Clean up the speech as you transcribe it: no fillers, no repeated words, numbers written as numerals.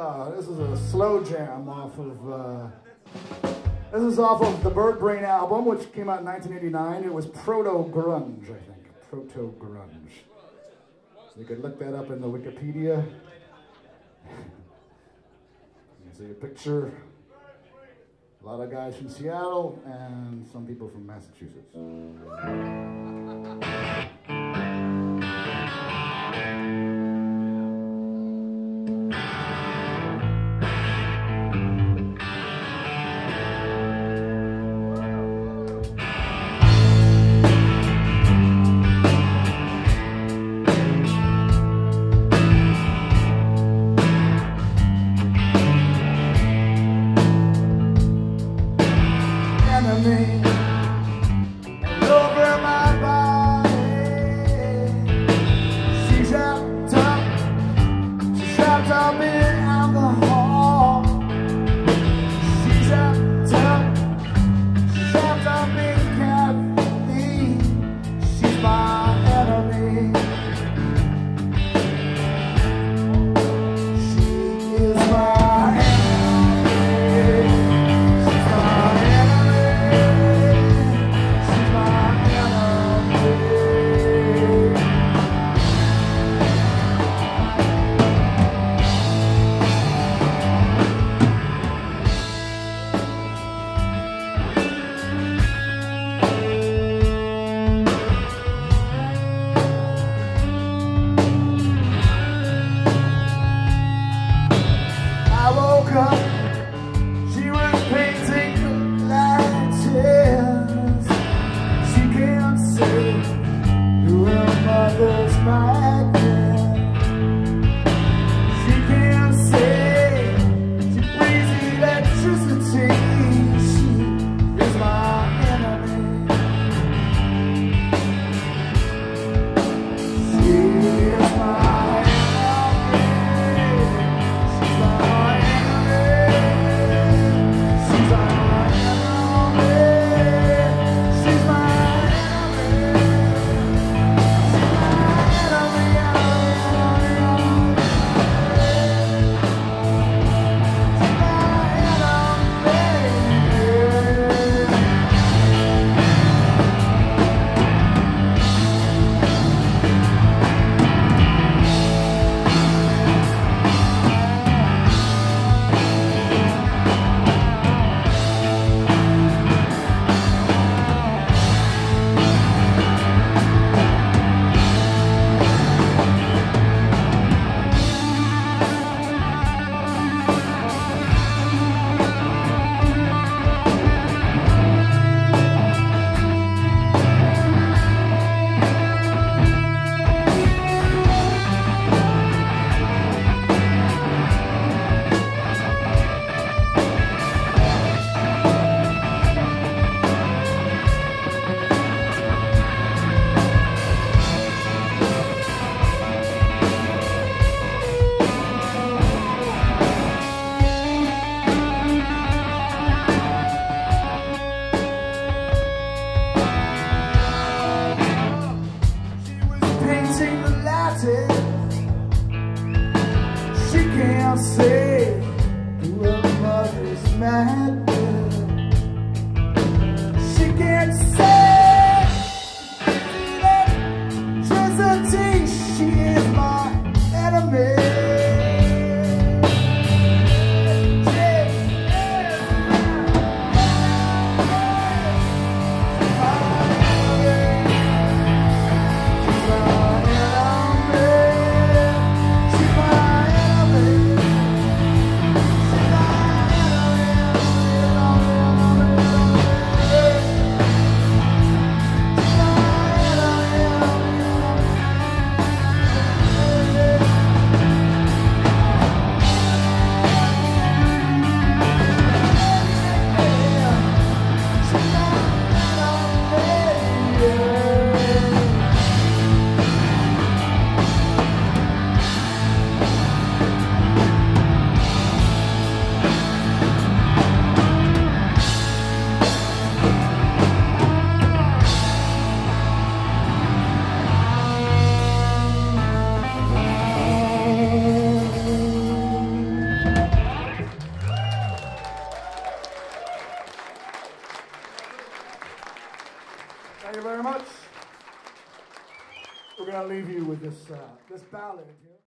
This is a slow jam off of, this is off of the Bird Brain album, which came out in 1989. It was proto-grunge, I think. Proto-grunge. So you could look that up in the Wikipedia. You can see a picture. A lot of guys from Seattle and some people from Massachusetts. very much. We're going to leave you with this ballad here.